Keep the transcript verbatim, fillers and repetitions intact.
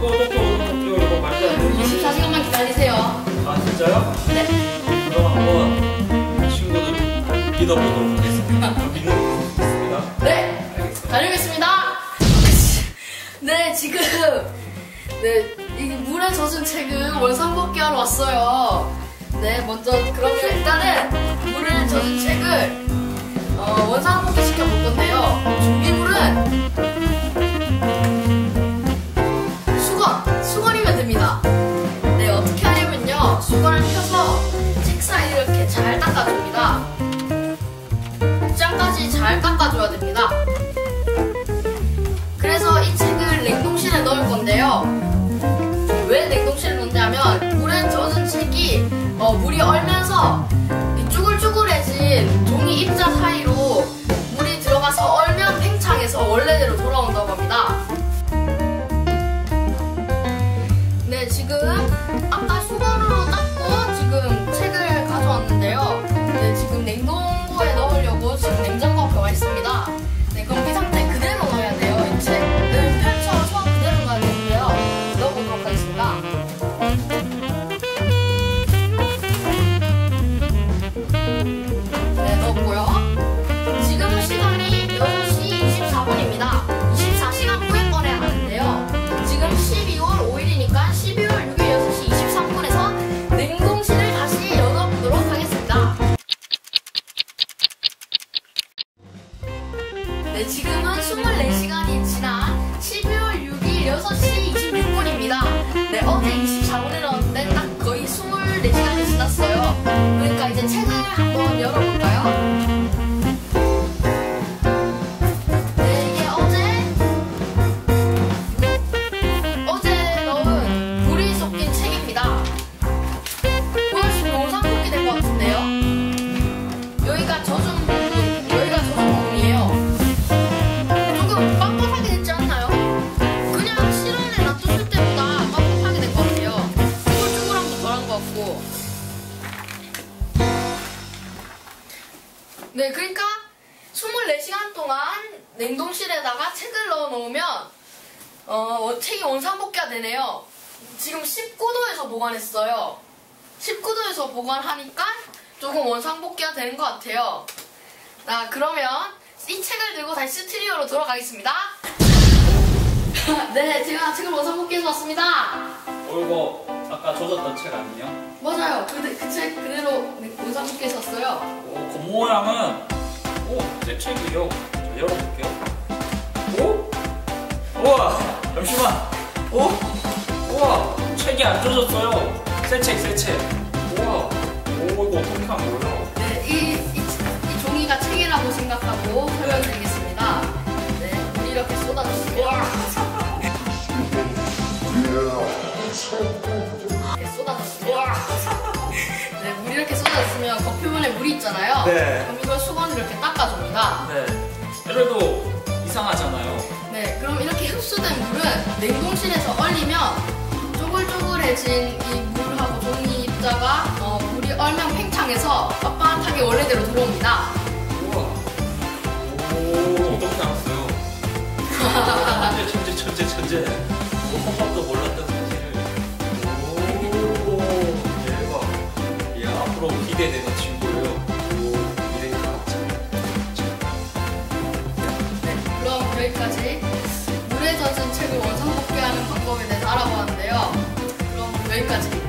이거 어떻게 오늘 이거 말도 안 되지? 이십사 시간만 기다리세요. 아 진짜요? 네. 그럼 한번 친구들 믿어보도록 하겠습니다. 믿는 있습니다. 네. 알겠습니다. 다녀오겠습니다. 네, 지금 네, 이 물에 젖은 책을 원상복귀 하러 왔어요. 네, 먼저 그러면 일단은 물에 젖은 책을 어, 원상복귀 시켜볼 건데요. 준비물은 수건, 수건이면 됩니다. 네, 어떻게 하냐면요. 수건을 펴서 책 사이 이렇게 잘 닦아줍니다. 짱까지 잘 닦아줘야 됩니다. 그래서 이 책을 냉동실에 넣을 건데요. 왜 냉동실에 넣냐면 물에 젖은 책이 어, 물이 얼면서 이 쭈글쭈글해진 종이 입자 사이로 물이 들어가서 얼면 팽창해서 원래대로 돌아온다고 합니다. 네, 지금 아까 수건으로 닦고 지금 책을 가져왔는데요. 네, 지금 냉동고에 넣으려고 지금 냉장고 앞에 와 있습니다. 네, 그럼 이 상태 그대로 넣어야 돼요. 이 책을 펼쳐서 그대로 넣어야 되는데요. 넣어보도록 하겠습니다. 네, 넣었고요. 지금 시간이 여섯 시 이십사 분입니다. 이십사 시간 후에 꺼내야 하는데요. 지금 십이월 오일이니까 십이월 육일 여섯 시 이십삼 분에서 냉동실을 다시 열어보도록 하겠습니다. 네, 지금은 이십사 시간이 지난 십이월 육일 여섯 시 이십육 분입니다. 네, 어제 이십사 분에 넣었는데 딱 거의 이십사 시간이 지났어요. 그러니까 이제 책을 한번 열어볼까요? 네, 이게 어제 어제 넣은 물이 섞인 책입니다. 보여주시면 원상복귀 된 것 같은데요? 여기가 젖은 부분, 여기가 젖은 부분이에요. 조금 빡빡하게 됐지 않나요? 그냥 실온에 놔뒀을 때보다 빡빡하게 된 것 같아요. 쭈글쭈글함도 덜한 것 같고. 네, 그러니까 이십사 시간 동안 냉동실에다가 책을 넣어 놓으면 어, 책이 원상복귀가 되네요. 지금 십구 도에서 보관했어요. 십구 도에서 보관하니까 조금 원상복귀가 되는 것 같아요. 자, 그러면 이 책을 들고 다시 스튜디오로 돌아가겠습니다. 네, 제가 책을 원상복귀해서 왔습니다. 어 이거 아까 젖었던 책 아니에요? 맞아요. 그, 그 책 그대로 원상복귀해서 왔어요. 오, 겉모양은 오제 책이요. 자, 열어볼게요. 오? 우와 잠시만. 오? 우와 책이 안 젖었어요. 새 책 새 책. 우와 오 이거 어떻게 하면 몰라. 네, 이, 이, 이 종이가 책이라고 생각하고 설명드리겠습니다. 네, 물이 이렇게 쏟아졌습니다. 이렇게 쏟아졌습니다. 네, 물이 이렇게 쏟아졌으면 겉표면에 물이 있잖아요. 네. 그럼 이걸 수건으로 이렇게 닦아줍니다. 네. 그래도 이상하잖아요. 네, 그럼 이렇게 흡수된 물은 냉동실에서 얼리면 쪼글쪼글해진 이 물하고 종이 입자가 어, 물이 얼면 팽창해서 빳빳하게 원래대로 들어옵니다. 우와. 오 어떻게 알았어요? 천재 천재 천재 천재. 헛밥도 몰랐던 사실을. 오 대박. 이야 앞으로 기대되는 친구예요. 오 미래가 참. 네, 그럼 여기까지 물에 젖은 책을 원상복귀하는 방법에 대해서 알아보았는데요. 그럼 여기까지.